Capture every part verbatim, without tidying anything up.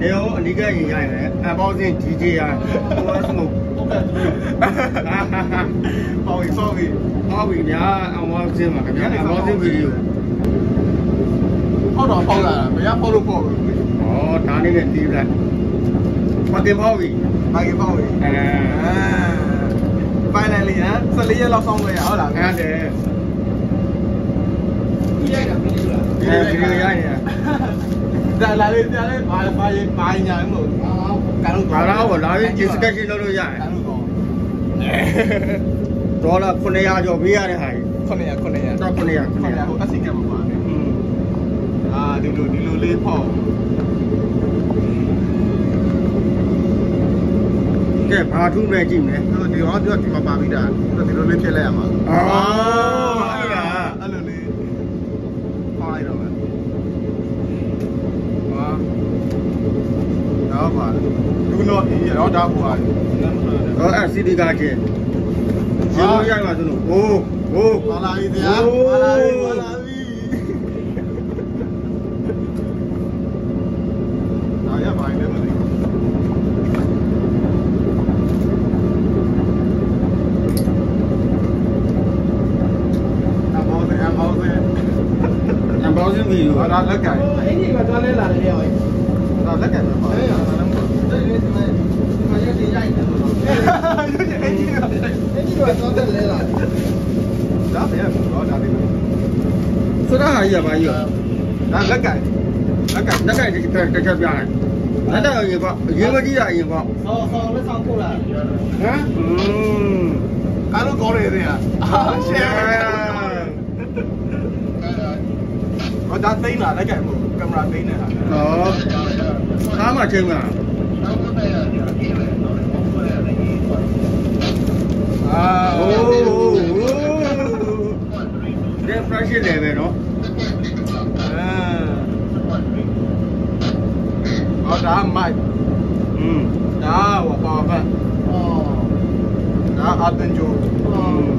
နေရောအနိကရင်ရိုက်တယ်အပေါင်းစင်း D J ရဟိုစမို့ဟုတ်ကဲ့ဟောပြီဆောပြီဟောပြီညာအပေါင်းစင်းမှာခင်ဗျာအပေါင်းစင်းဗီဒီယိုဟုတ်တော့ပေါ့လာမရပေါ့လို့ပေါ့ဘူးဩဒါလေးနဲ့တီးလိုက်မတင်ပေါ့ပြီမကင်ပေါ့ပြီအဲဖိုင်နယ်လေးဟမ်ဆယ်လေးရက်လောက်ဆောင်းလို့ရဟုတ်လားဟုတ်တယ်ဒီရိုက်တာဗီဒီယိုလားဗီဒီယိုရိုက်နေတာဒါလာလေးကြားလေးဘာဘာဘာညာမလို့ကတော့ဘာလားဘောလာပြီး discussion လုပ်လို့ရတယ်ဒေါ်လာခုနှစ်ရာကျော်ပေးရတဲ့ဟာကြီးခုနှစ်ရာခုနှစ်ရာတော့ခုနှစ်ရာခုနှစ်ရာဟိုအစီကံမှာပါอืมအာဒီလိုဒီလိုလေးပေါ့ကဲဘာထူးပဲကြည့်မယ်ဒီတော့ဒီတော့ဒီမှာပါပြီးတာဒီလိုလေးဖြစ်လိုက်ရမှာအော်အဲ့ဒါအဲ့လိုလေးခေါ်လိုက်တော့မယ်ဟာတော့ပါလူတော့ဒီရောဒါဟိုဟာဟောအဲ့စီဒီကားချင်းရေလို့ရိုက်ပါစလို့ဟိုးဟိုးပါလာပြီဗျာပါလာပြီပါလာပြီဒါရပါနေမလို့包子米有，那那干。哎，你个专来哪里了？那那干嘛？哎呀，这里什么？好像是压一点多。哈哈，有点哎，你个，哎，你个专来哪里？啥不要？我哪里？说那还有吗？有。那那干，那干，那干这这这这边，那那有一个，一个地啊一个。好好，那上课了。嗯嗯，俺都搞来的呀。啊，谢谢。我打灯啦，那个冇，咁拉燈咧嚇。哦，啱啊，正啊。啊，哦哦，這 fresh 嚟嘅咯。啊，我打唔係。嗯。打我包飯。哦。打阿敦豬。嗯。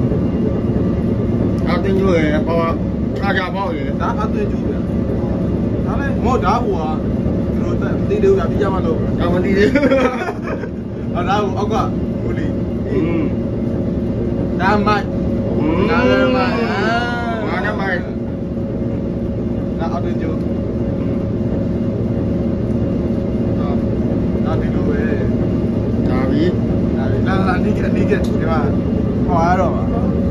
阿敦豬嘅包啊。大家包嘢，打一堆做嘅，打咧我打戶啊，佢都啲料入啲一蚊路，有冇啲料？我打戶我個護理，嗯，打麥，嗯，打兩麥啊，打兩麥，打一堆做，啊，打啲料嘅，打邊，打邊，嗱嗱呢個呢個點啊？好啊咯嘛。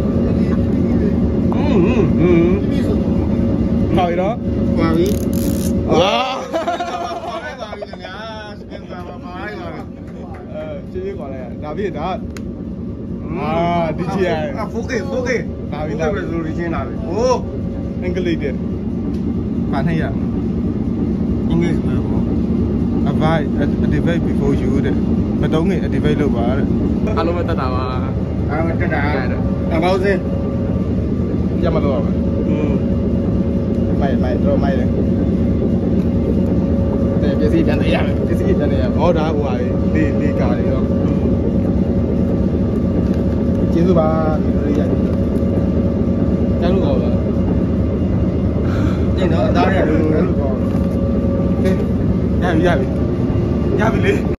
嗯嗯嗯，好的，完ပြီ။哇！ပါလိုက်ပါပြီခင်ဗျာ။စကင်ပါပါလိုက်ပါ။အဲချေးချေးခေါ်လိုက်ရ။ဒါပြည့်ဒါအာဒီချီရ။အဖိုးကေဖိုးကေဒါပြီဒါပဲဆိုလို့ရှင်းတာပဲ။ဟိုးအင်္ဂလိပ်တဲ့။ဘာနဲ့ရ။အင်္ဂလိပ်ပဲပေါ့။ Avoid activate before you တဲ့။မတုံးခင် activate လုပ်ပါတဲ့။အားလုံးပဲတက်တာပါ။အားလုံးတက်တာ။အပေါင်းစင်းရမလို့ပါอืมไม่ไม่တော့ไม่တယ်တဲ့ပစ္စည်းပြန်တရမယ်ပစ္စည်းပြန်တရဟောဒါဟိုဟာလေးလေးကားလေးတော့ကျေးဇူးပါဒီလိုရရတယ်လို့ကောပါညတော့အသားရလို့လို့ကောဟေးရပြီရပြီရပြီလေ